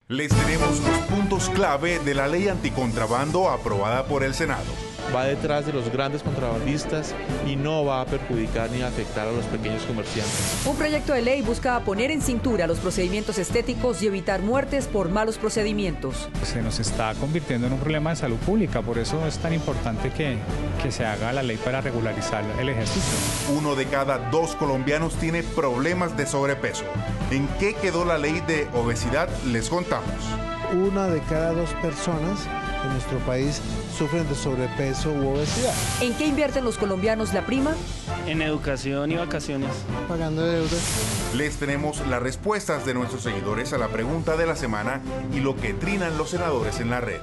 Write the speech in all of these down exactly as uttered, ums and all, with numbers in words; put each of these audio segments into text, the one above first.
Les tenemos los puntos clave de la ley anticontrabando aprobada por el Senado. Va detrás de los grandes contrabandistas y no va a perjudicar ni afectar a los pequeños comerciantes. Un proyecto de ley busca poner en cintura los procedimientos estéticos y evitar muertes por malos procedimientos. Se nos está convirtiendo en un problema de salud pública, por eso es tan importante que, que se haga la ley para regularizar el ejercicio. Uno de cada dos colombianos tiene problemas de sobrepeso. ¿En qué quedó la ley de obesidad? Les contamos. Una de cada dos personas en nuestro país sufren de sobrepeso u obesidad. ¿En qué invierten los colombianos la prima? En educación y vacaciones. Pagando deudas. Les tenemos las respuestas de nuestros seguidores a la pregunta de la semana y lo que trinan los senadores en la red.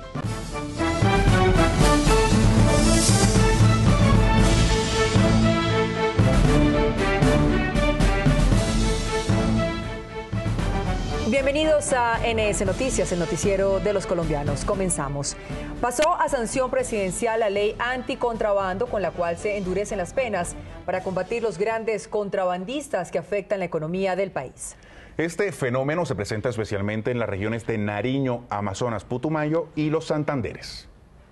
Bienvenidos a N S Noticias, el noticiero de los colombianos. Comenzamos. Pasó a sanción presidencial la ley anticontrabando, con la cual se endurecen las penas para combatir los grandes contrabandistas que afectan la economía del país. Este fenómeno se presenta especialmente en las regiones de Nariño, Amazonas, Putumayo y los Santanderes.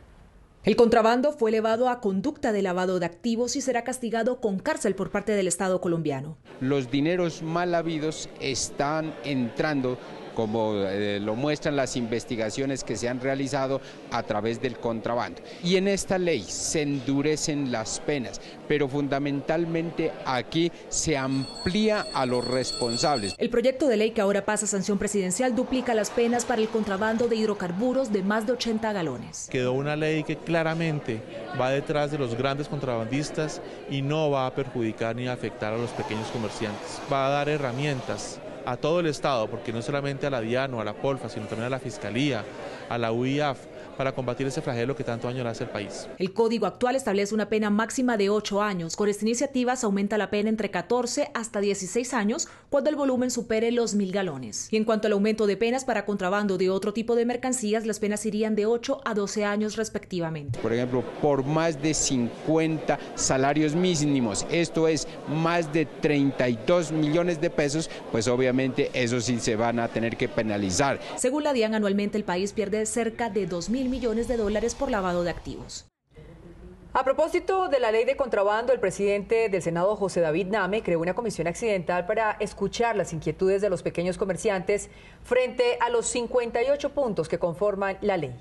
El contrabando fue elevado a conducta de lavado de activos y será castigado con cárcel por parte del Estado colombiano. Los dineros mal habidos están entrando, como eh, lo muestran las investigaciones que se han realizado a través del contrabando. Y en esta ley se endurecen las penas, pero fundamentalmente aquí se amplía a los responsables. El proyecto de ley que ahora pasa a sanción presidencial duplica las penas para el contrabando de hidrocarburos de más de ochenta galones. Quedó una ley que claramente va detrás de los grandes contrabandistas y no va a perjudicar ni afectar a los pequeños comerciantes. Va a dar herramientas a todo el Estado, porque no solamente a la DIAN o a la POLFA, sino también a la Fiscalía, a la U I A F, para combatir ese flagelo que tanto daño le hace al país. El código actual establece una pena máxima de ocho años. Con esta iniciativa se aumenta la pena entre catorce hasta dieciséis años cuando el volumen supere los mil galones. Y en cuanto al aumento de penas para contrabando de otro tipo de mercancías, las penas irían de ocho a doce años respectivamente. Por ejemplo, por más de cincuenta salarios mínimos, esto es más de treinta y dos millones de pesos, pues obviamente eso sí se van a tener que penalizar. Según la DIAN, anualmente el país pierde cerca de dos mil millones de dólares por lavado de activos. A propósito de la ley de contrabando, el presidente del Senado, José David Name, creó una comisión accidental para escuchar las inquietudes de los pequeños comerciantes frente a los cincuenta y ocho puntos que conforman la ley.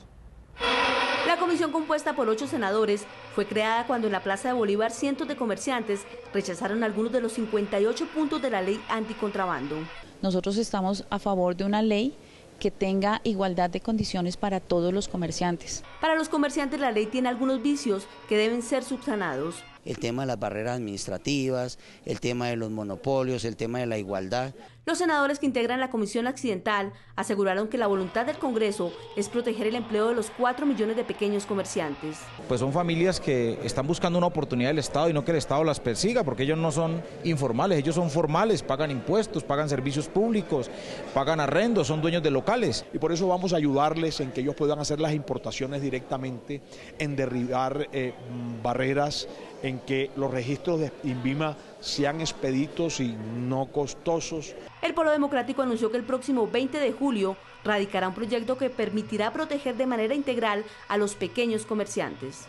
La comisión, compuesta por ocho senadores, fue creada cuando en la Plaza de Bolívar cientos de comerciantes rechazaron algunos de los cincuenta y ocho puntos de la ley anticontrabando. Nosotros estamos a favor de una ley que tenga igualdad de condiciones para todos los comerciantes. Para los comerciantes la ley tiene algunos vicios que deben ser subsanados. El tema de las barreras administrativas, el tema de los monopolios, el tema de la igualdad. Los senadores que integran la comisión accidental aseguraron que la voluntad del Congreso es proteger el empleo de los cuatro millones de pequeños comerciantes. Pues son familias que están buscando una oportunidad del Estado y no que el Estado las persiga, porque ellos no son informales, ellos son formales, pagan impuestos, pagan servicios públicos, pagan arrendos, son dueños de locales. Y por eso vamos a ayudarles en que ellos puedan hacer las importaciones directamente, en derribar eh, barreras, en que los registros de INVIMA sean expeditos y no costosos. El Polo Democrático anunció que el próximo veinte de julio radicará un proyecto que permitirá proteger de manera integral a los pequeños comerciantes.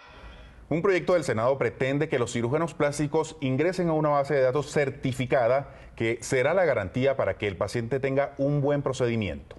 Un proyecto del Senado pretende que los cirujanos plásticos ingresen a una base de datos certificada que será la garantía para que el paciente tenga un buen procedimiento.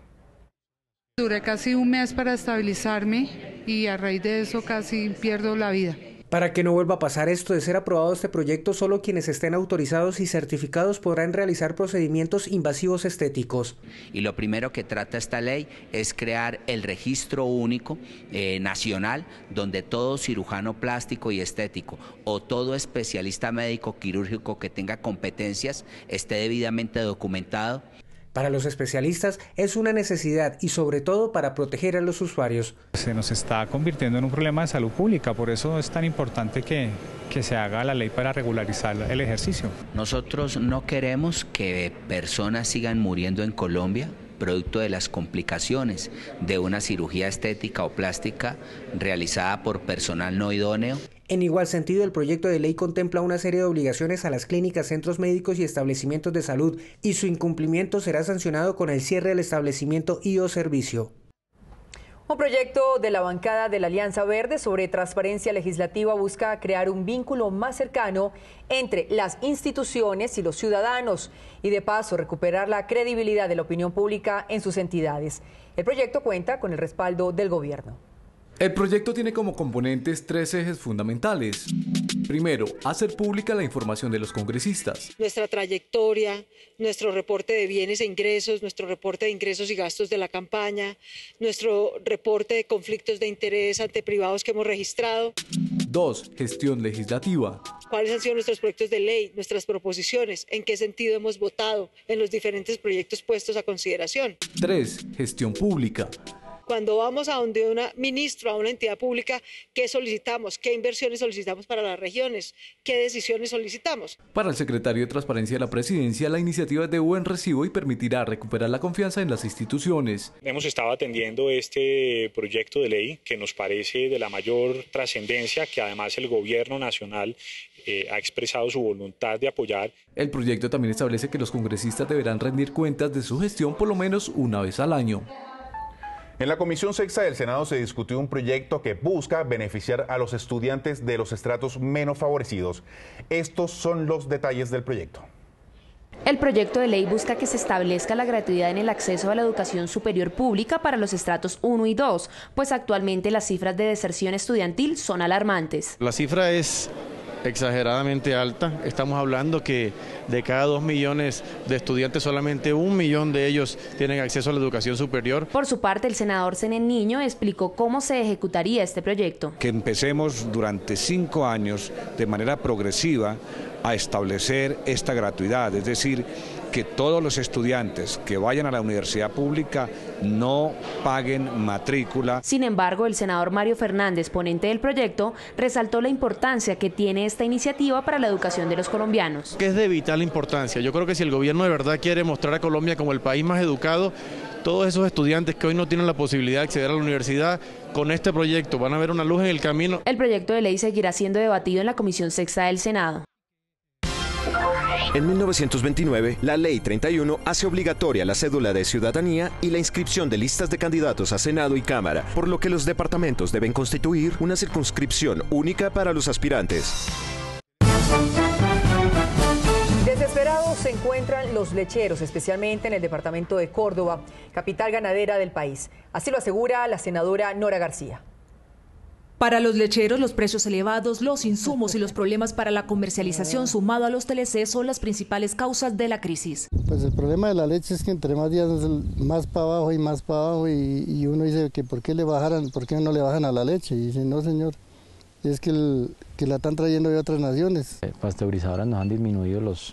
Duré casi un mes para estabilizarme y a raíz de eso casi pierdo la vida. Para que no vuelva a pasar esto, de ser aprobado este proyecto, solo quienes estén autorizados y certificados podrán realizar procedimientos invasivos estéticos. Y lo primero que trata esta ley es crear el registro único eh, nacional, donde todo cirujano plástico y estético o todo especialista médico quirúrgico que tenga competencias esté debidamente documentado. Para los especialistas es una necesidad y sobre todo para proteger a los usuarios. Se nos está convirtiendo en un problema de salud pública, por eso es tan importante que, que se haga la ley para regularizar el ejercicio. Nosotros no queremos que personas sigan muriendo en Colombia producto de las complicaciones de una cirugía estética o plástica realizada por personal no idóneo. En igual sentido, el proyecto de ley contempla una serie de obligaciones a las clínicas, centros médicos y establecimientos de salud, y su incumplimiento será sancionado con el cierre del establecimiento y o servicio. Un proyecto de la bancada de la Alianza Verde sobre transparencia legislativa busca crear un vínculo más cercano entre las instituciones y los ciudadanos y de paso recuperar la credibilidad de la opinión pública en sus entidades. El proyecto cuenta con el respaldo del gobierno. El proyecto tiene como componentes tres ejes fundamentales. Primero, hacer pública la información de los congresistas. Nuestra trayectoria, nuestro reporte de bienes e ingresos, nuestro reporte de ingresos y gastos de la campaña, nuestro reporte de conflictos de interés ante privados que hemos registrado. Dos, gestión legislativa. ¿Cuáles han sido nuestros proyectos de ley, nuestras proposiciones? ¿En qué sentido hemos votado en los diferentes proyectos puestos a consideración? Tres, gestión pública. Cuando vamos a donde un ministro, a una entidad pública, ¿qué solicitamos? ¿Qué inversiones solicitamos para las regiones? ¿Qué decisiones solicitamos? Para el secretario de Transparencia de la Presidencia, la iniciativa es de buen recibo y permitirá recuperar la confianza en las instituciones. Hemos estado atendiendo este proyecto de ley que nos parece de la mayor trascendencia, que además el gobierno nacional eh, ha expresado su voluntad de apoyar. El proyecto también establece que los congresistas deberán rendir cuentas de su gestión por lo menos una vez al año. En la Comisión Sexta del Senado se discutió un proyecto que busca beneficiar a los estudiantes de los estratos menos favorecidos. Estos son los detalles del proyecto. El proyecto de ley busca que se establezca la gratuidad en el acceso a la educación superior pública para los estratos uno y dos, pues actualmente las cifras de deserción estudiantil son alarmantes. La cifra es exageradamente alta. Estamos hablando que de cada dos millones de estudiantes, solamente un millón de ellos tienen acceso a la educación superior. Por su parte, el senador Zenén Niño explicó cómo se ejecutaría este proyecto. Que empecemos durante cinco años de manera progresiva a establecer esta gratuidad, es decir, que todos los estudiantes que vayan a la universidad pública no paguen matrícula. Sin embargo, el senador Mario Fernández, ponente del proyecto, resaltó la importancia que tiene esta iniciativa para la educación de los colombianos. Que es de vital importancia. Yo creo que si el gobierno de verdad quiere mostrar a Colombia como el país más educado, todos esos estudiantes que hoy no tienen la posibilidad de acceder a la universidad, con este proyecto van a ver una luz en el camino. El proyecto de ley seguirá siendo debatido en la Comisión Sexta del Senado. En mil novecientos veintinueve, la Ley treinta y uno hace obligatoria la cédula de ciudadanía y la inscripción de listas de candidatos a Senado y Cámara, por lo que los departamentos deben constituir una circunscripción única para los aspirantes. Desesperados se encuentran los lecheros, especialmente en el departamento de Córdoba, capital ganadera del país. Así lo asegura la senadora Nora García. Para los lecheros, los precios elevados, los insumos y los problemas para la comercialización sumado a los T L C son las principales causas de la crisis. Pues el problema de la leche es que entre más días más para abajo y más para abajo y, y uno dice que por qué le bajaran, por qué no le bajan a la leche y dice no señor, es que, el, que la están trayendo de otras naciones. Pasteurizadoras nos han disminuido los,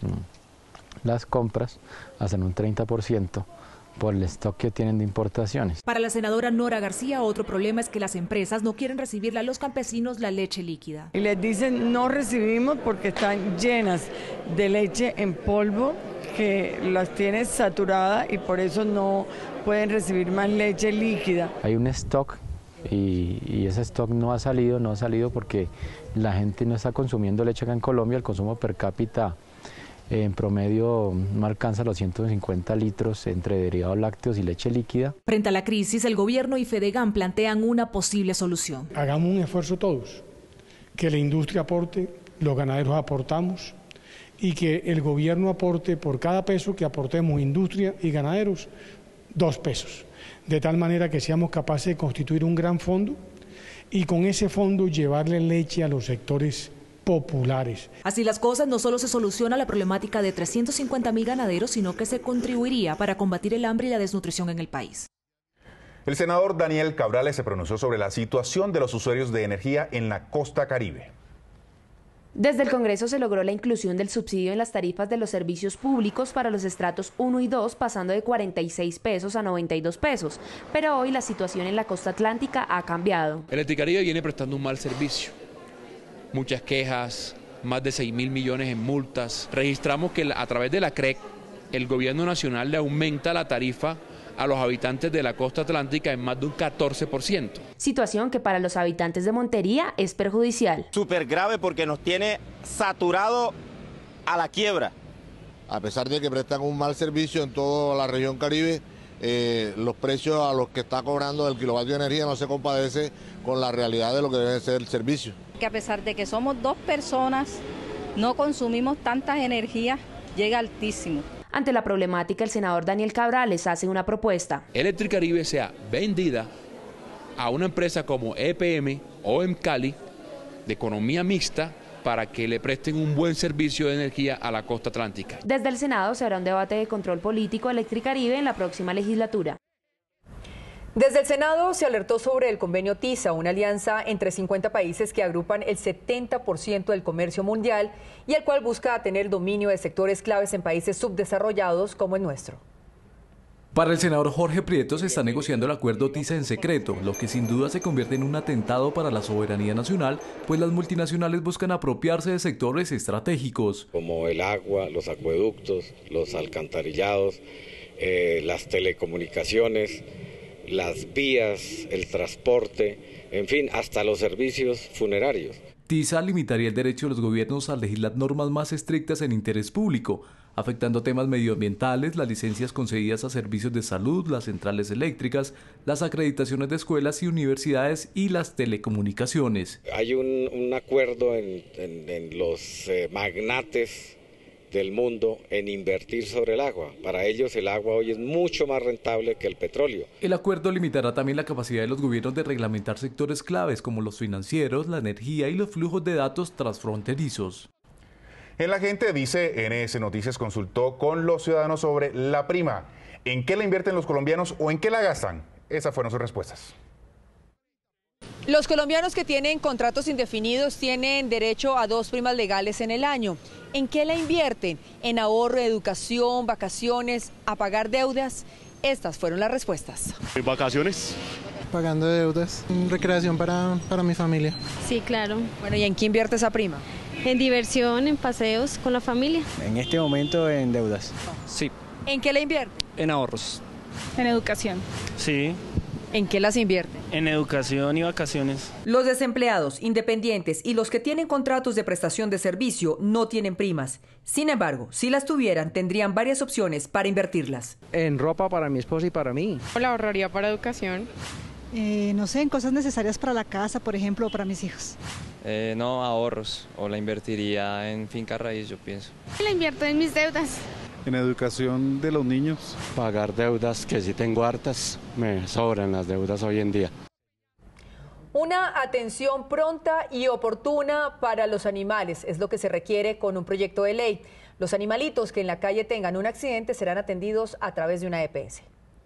las compras hasta en un treinta por ciento. Por el stock que tienen de importaciones. Para la senadora Nora García, otro problema es que las empresas no quieren recibirle a los campesinos la leche líquida. Y les dicen no recibimos porque están llenas de leche en polvo que las tiene saturada y por eso no pueden recibir más leche líquida. Hay un stock y, y ese stock no ha salido, no ha salido porque la gente no está consumiendo leche acá en Colombia, el consumo per cápita en promedio no alcanza los ciento cincuenta litros entre derivados lácteos y leche líquida. Frente a la crisis, el gobierno y Fedegan plantean una posible solución. Hagamos un esfuerzo todos, que la industria aporte, los ganaderos aportamos y que el gobierno aporte por cada peso que aportemos industria y ganaderos, dos pesos. De tal manera que seamos capaces de constituir un gran fondo y con ese fondo llevarle leche a los sectores populares. Así las cosas, no solo se soluciona la problemática de trescientos cincuenta mil ganaderos, sino que se contribuiría para combatir el hambre y la desnutrición en el país. El senador Daniel Cabrales se pronunció sobre la situación de los usuarios de energía en la costa caribe. Desde el Congreso se logró la inclusión del subsidio en las tarifas de los servicios públicos para los estratos uno y dos, pasando de cuarenta y seis pesos a noventa y dos pesos. Pero hoy la situación en la costa atlántica ha cambiado. Electricaribe viene prestando un mal servicio. Muchas quejas, más de seis mil millones en multas. Registramos que a través de la C R E C, el gobierno nacional le aumenta la tarifa a los habitantes de la costa atlántica en más de un catorce por ciento. Situación que para los habitantes de Montería es perjudicial. Súper grave porque nos tiene saturado a la quiebra. A pesar de que prestan un mal servicio en toda la región Caribe, eh, los precios a los que está cobrando el kilovatio de energía no se compadece con la realidad de lo que debe ser el servicio. Que a pesar de que somos dos personas, no consumimos tantas energías, llega altísimo. Ante la problemática, el senador Daniel Cabrales hace una propuesta. Electricaribe sea vendida a una empresa como E P M o Emcali de economía mixta para que le presten un buen servicio de energía a la costa atlántica. Desde el Senado se hará un debate de control político a Electricaribe en la próxima legislatura. Desde el Senado se alertó sobre el convenio TISA, una alianza entre cincuenta países que agrupan el setenta por ciento del comercio mundial y el cual busca tener dominio de sectores claves en países subdesarrollados como el nuestro. Para el senador Jorge Prieto se está negociando el acuerdo TISA en secreto, lo que sin duda se convierte en un atentado para la soberanía nacional, pues las multinacionales buscan apropiarse de sectores estratégicos. Como el agua, los acueductos, los alcantarillados, eh, las telecomunicaciones, las vías, el transporte, en fin, hasta los servicios funerarios. TISA limitaría el derecho de los gobiernos a legislar normas más estrictas en interés público, afectando temas medioambientales, las licencias concedidas a servicios de salud, las centrales eléctricas, las acreditaciones de escuelas y universidades y las telecomunicaciones. Hay un, un acuerdo en, en, en los eh, magnates del mundo en invertir sobre el agua. Para ellos el agua hoy es mucho más rentable que el petróleo. El acuerdo limitará también la capacidad de los gobiernos de reglamentar sectores claves como los financieros, la energía y los flujos de datos transfronterizos. En La Gente dice, N S Noticias consultó con los ciudadanos sobre la prima. ¿En qué la invierten los colombianos o en qué la gastan? Esas fueron sus respuestas. Los colombianos que tienen contratos indefinidos tienen derecho a dos primas legales en el año. ¿En qué la invierten? ¿En ahorro, educación, vacaciones, a pagar deudas? Estas fueron las respuestas. ¿Vacaciones? Pagando deudas, recreación para, para mi familia. Sí, claro. Bueno, ¿y en qué invierte esa prima? En diversión, en paseos con la familia. En este momento en deudas. Sí. ¿En qué la invierte? En ahorros. En educación. Sí. ¿En qué las invierte? En educación y vacaciones. Los desempleados, independientes y los que tienen contratos de prestación de servicio no tienen primas. Sin embargo, si las tuvieran, tendrían varias opciones para invertirlas. En ropa para mi esposa y para mí. La ahorraría para educación. Eh, no sé, en cosas necesarias para la casa, por ejemplo, o para mis hijos. Eh, no, ahorros. O la invertiría en finca raíz, yo pienso. La invierto en mis deudas. En educación de los niños. Pagar deudas, que si tengo hartas, me sobran las deudas hoy en día. Una atención pronta y oportuna para los animales es lo que se requiere con un proyecto de ley. Los animalitos que en la calle tengan un accidente serán atendidos a través de una E P S.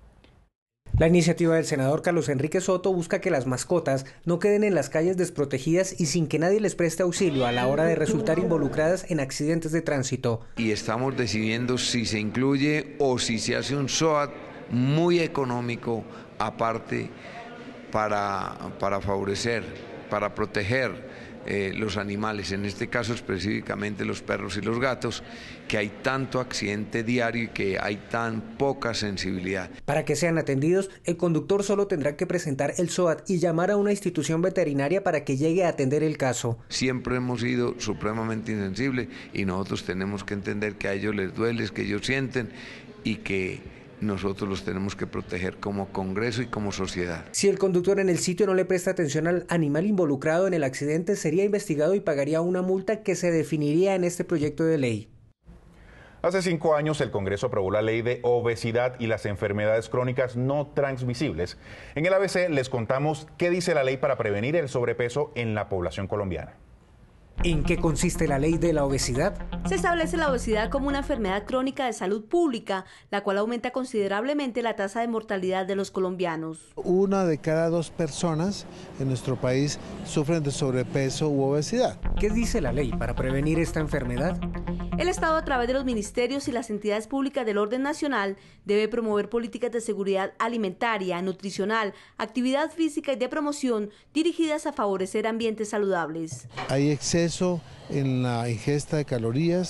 La iniciativa del senador Carlos Enrique Soto busca que las mascotas no queden en las calles desprotegidas y sin que nadie les preste auxilio a la hora de resultar involucradas en accidentes de tránsito. Y estamos decidiendo si se incluye o si se hace un S O A T muy económico aparte para, para favorecer, para proteger eh, los animales, en este caso específicamente los perros y los gatos, que hay tanto accidente diario y que hay tan poca sensibilidad. Para que sean atendidos, el conductor solo tendrá que presentar el S O A T y llamar a una institución veterinaria para que llegue a atender el caso. Siempre hemos sido supremamente insensibles y nosotros tenemos que entender que a ellos les duele, que ellos sienten y que nosotros los tenemos que proteger como Congreso y como sociedad. Si el conductor en el sitio no le presta atención al animal involucrado en el accidente, sería investigado y pagaría una multa que se definiría en este proyecto de ley. Hace cinco años el Congreso aprobó la ley de obesidad y las enfermedades crónicas no transmisibles. En el A B C les contamos qué dice la ley para prevenir el sobrepeso en la población colombiana. ¿En qué consiste la ley de la obesidad? Se establece la obesidad como una enfermedad crónica de salud pública, la cual aumenta considerablemente la tasa de mortalidad de los colombianos. Una de cada dos personas en nuestro país sufren de sobrepeso u obesidad. ¿Qué dice la ley para prevenir esta enfermedad? El Estado, a través de los ministerios y las entidades públicas del orden nacional, debe promover políticas de seguridad alimentaria, nutricional, actividad física y de promoción dirigidas a favorecer ambientes saludables. Hay exceso en la ingesta de calorías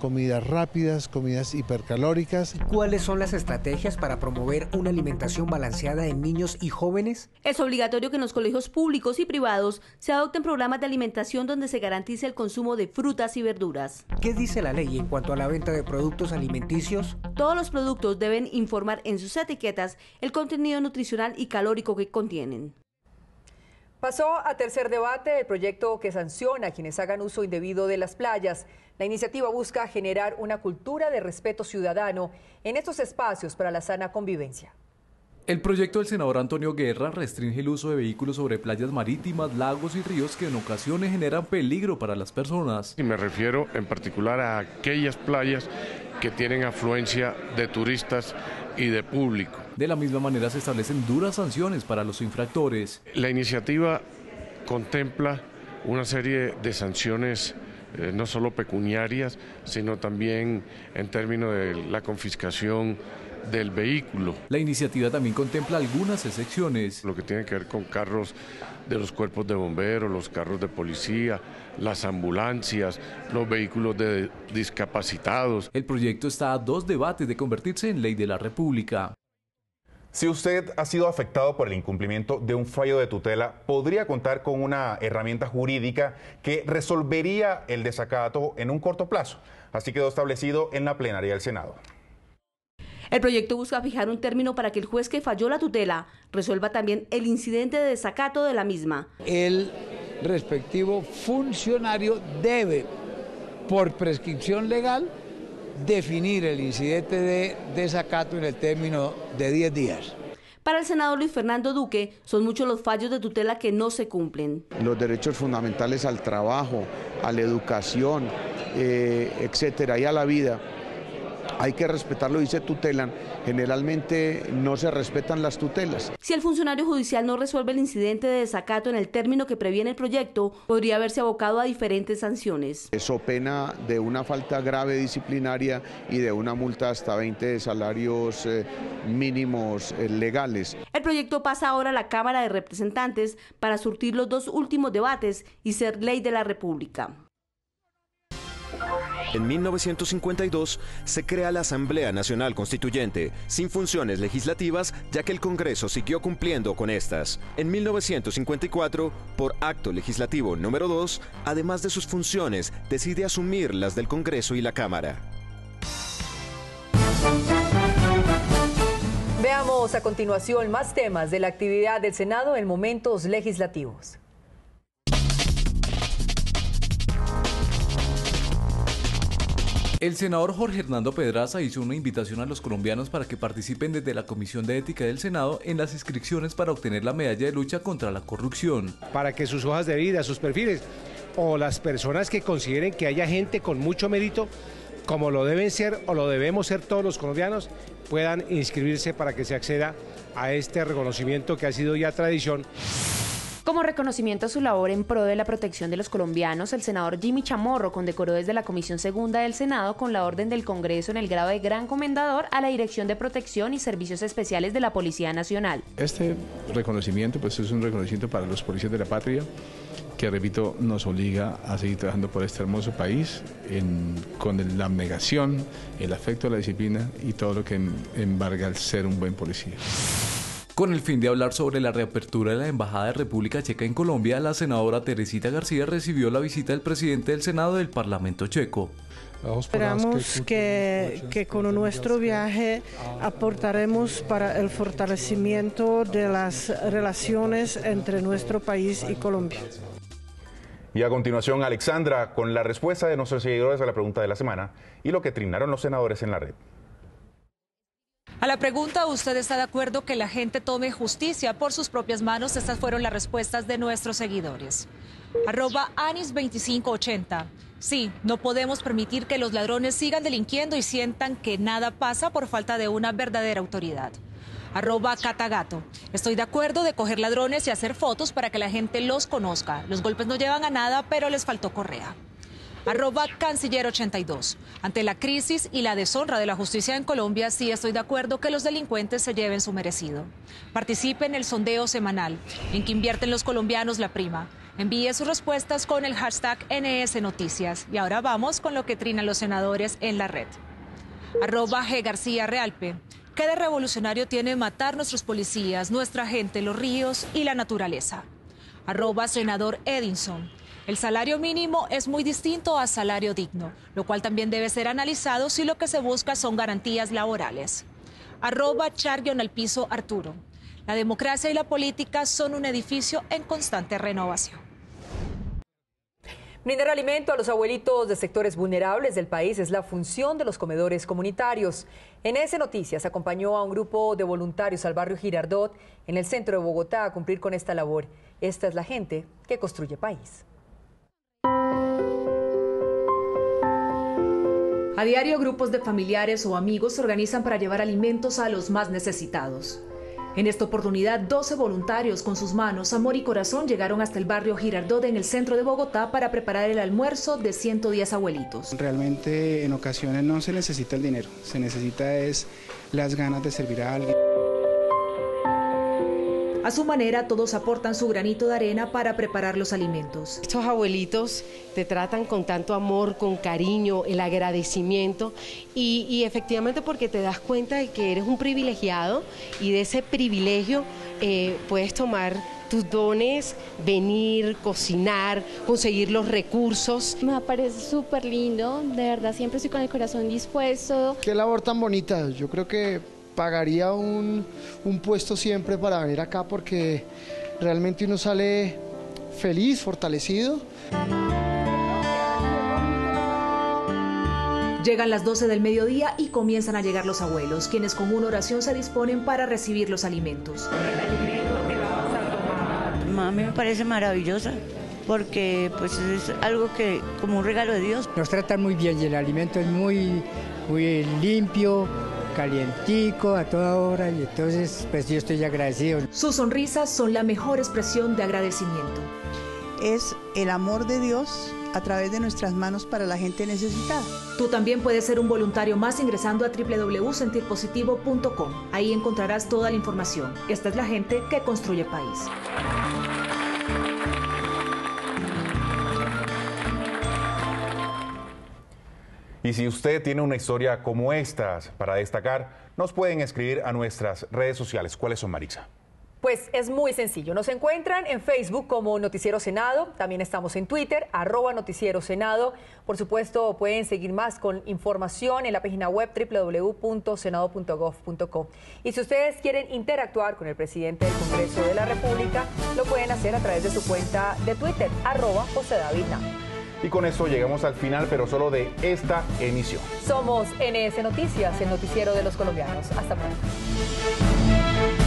comidas rápidas, comidas hipercalóricas. ¿Cuáles son las estrategias para promover una alimentación balanceada en niños y jóvenes? Es obligatorio que en los colegios públicos y privados se adopten programas de alimentación donde se garantice el consumo de frutas y verduras. ¿Qué dice la ley en cuanto a la venta de productos alimenticios? Todos los productos deben informar en sus etiquetas el contenido nutricional y calórico que contienen. Pasó a tercer debate el proyecto que sanciona a quienes hagan uso indebido de las playas. La iniciativa busca generar una cultura de respeto ciudadano en estos espacios para la sana convivencia. El proyecto del senador Antonio Guerra restringe el uso de vehículos sobre playas marítimas, lagos y ríos que en ocasiones generan peligro para las personas. Y me refiero en particular a aquellas playas que tienen afluencia de turistas y de público. De la misma manera se establecen duras sanciones para los infractores. La iniciativa contempla una serie de sanciones eh, no solo pecuniarias, sino también en términos de la confiscación del vehículo. La iniciativa también contempla algunas excepciones. Lo que tiene que ver con carros de los cuerpos de bomberos, los carros de policía, las ambulancias, los vehículos de discapacitados. El proyecto está a dos debates de convertirse en ley de la República. Si usted ha sido afectado por el incumplimiento de un fallo de tutela, podría contar con una herramienta jurídica que resolvería el desacato en un corto plazo. Así quedó establecido en la plenaria del Senado. El proyecto busca fijar un término para que el juez que falló la tutela resuelva también el incidente de desacato de la misma. El respectivo funcionario debe, por prescripción legal, definir el incidente de desacato en el término de diez días. Para el senador Luis Fernando Duque, son muchos los fallos de tutela que no se cumplen. Los derechos fundamentales al trabajo, a la educación, eh, etcétera, y a la vida, hay que respetarlo y se tutelan. Generalmente no se respetan las tutelas. Si el funcionario judicial no resuelve el incidente de desacato en el término que previene el proyecto, podría haberse abocado a diferentes sanciones. Eso pena de una falta grave disciplinaria y de una multa hasta veinte salarios eh, mínimos eh, legales. El proyecto pasa ahora a la Cámara de Representantes para surtir los dos últimos debates y ser ley de la República. En mil novecientos cincuenta y dos se crea la Asamblea Nacional Constituyente, sin funciones legislativas, ya que el Congreso siguió cumpliendo con estas. En mil novecientos cincuenta y cuatro, por acto legislativo número dos, además de sus funciones, decide asumir las del Congreso y la Cámara. Veamos a continuación más temas de la actividad del Senado en momentos legislativos. El senador Jorge Hernando Pedraza hizo una invitación a los colombianos para que participen desde la Comisión de Ética del Senado en las inscripciones para obtener la medalla de lucha contra la corrupción. Para que sus hojas de vida, sus perfiles o las personas que consideren que haya gente con mucho mérito, como lo deben ser o lo debemos ser todos los colombianos, puedan inscribirse para que se acceda a este reconocimiento que ha sido ya tradición. Como reconocimiento a su labor en pro de la protección de los colombianos, el senador Jimmy Chamorro condecoró desde la Comisión Segunda del Senado con la orden del Congreso en el grado de Gran Comendador a la Dirección de Protección y Servicios Especiales de la Policía Nacional. Este reconocimiento pues, es un reconocimiento para los policías de la patria que, repito, nos obliga a seguir trabajando por este hermoso país en, con el, la abnegación, el afecto a la disciplina y todo lo que embarga el ser un buen policía. Con el fin de hablar sobre la reapertura de la Embajada de República Checa en Colombia, la senadora Teresita García recibió la visita del presidente del Senado del Parlamento Checo. Esperamos que, que con nuestro viaje aportaremos para el fortalecimiento de las relaciones entre nuestro país y Colombia. Y a continuación, Alexandra, con la respuesta de nuestros seguidores a la pregunta de la semana y lo que trinaron los senadores en la red. A la pregunta, ¿usted está de acuerdo que la gente tome justicia por sus propias manos? Estas fueron las respuestas de nuestros seguidores. Arroba Anis veinticinco ochenta. Sí, no podemos permitir que los ladrones sigan delinquiendo y sientan que nada pasa por falta de una verdadera autoridad. Arroba Catagato. Estoy de acuerdo de coger ladrones y hacer fotos para que la gente los conozca. Los golpes no llevan a nada, pero les faltó correa. Arroba Canciller ochenta y dos. Ante la crisis y la deshonra de la justicia en Colombia, sí estoy de acuerdo que los delincuentes se lleven su merecido. Participe en el sondeo semanal, en que invierten los colombianos la prima. Envíe sus respuestas con el hashtag N S Noticias. Y ahora vamos con lo que trinan los senadores en la red. Arroba G. García Realpe. ¿Qué de revolucionario tiene matar nuestros policías, nuestra gente, los ríos y la naturaleza? Arroba senador Edinson. El salario mínimo es muy distinto a salario digno, lo cual también debe ser analizado si lo que se busca son garantías laborales. Arroba Char-al piso Arturo. La democracia y la política son un edificio en constante renovación. Brindar alimento a los abuelitos de sectores vulnerables del país es la función de los comedores comunitarios. En N S Noticias acompañó a un grupo de voluntarios al barrio Girardot, en el centro de Bogotá, a cumplir con esta labor. Esta es la gente que construye país. A diario, grupos de familiares o amigos se organizan para llevar alimentos a los más necesitados. En esta oportunidad, doce voluntarios con sus manos, amor y corazón llegaron hasta el barrio Girardot en el centro de Bogotá para preparar el almuerzo de ciento diez abuelitos. Realmente en ocasiones no se necesita el dinero, se necesita es las ganas de servir a alguien. A su manera, todos aportan su granito de arena para preparar los alimentos. Estos abuelitos te tratan con tanto amor, con cariño, el agradecimiento y, y efectivamente porque te das cuenta de que eres un privilegiado y de ese privilegio eh, puedes tomar tus dones, venir, cocinar, conseguir los recursos. Me parece súper lindo, de verdad siempre estoy con el corazón dispuesto. Qué labor tan bonita, yo creo que pagaría un, un puesto siempre para venir acá porque realmente uno sale feliz, fortalecido. Llegan las doce del mediodía y comienzan a llegar los abuelos, quienes con una oración se disponen para recibir los alimentos. A mí me parece maravillosa porque pues es algo que como un regalo de Dios. Nos tratan muy bien y el alimento es muy, muy limpio, calientico a toda hora y entonces pues yo estoy agradecido. Sus sonrisas son la mejor expresión de agradecimiento. Es el amor de Dios a través de nuestras manos para la gente necesitada. Tú también puedes ser un voluntario más ingresando a doble u doble u doble u punto sentir positivo punto com. Ahí encontrarás toda la información. Esta es la gente que construye país. Y si usted tiene una historia como estas para destacar, nos pueden escribir a nuestras redes sociales. ¿Cuáles son, Marisa? Pues es muy sencillo. Nos encuentran en Facebook como Noticiero Senado. También estamos en Twitter, arroba Noticiero Senado. Por supuesto, pueden seguir más con información en la página web doble u doble u doble u punto senado punto gov punto co. Y si ustedes quieren interactuar con el presidente del Congreso de la República, lo pueden hacer a través de su cuenta de Twitter, arroba José David Nava. Y con esto llegamos al final, pero solo de esta emisión. Somos N S Noticias, el noticiero de los colombianos. Hasta pronto.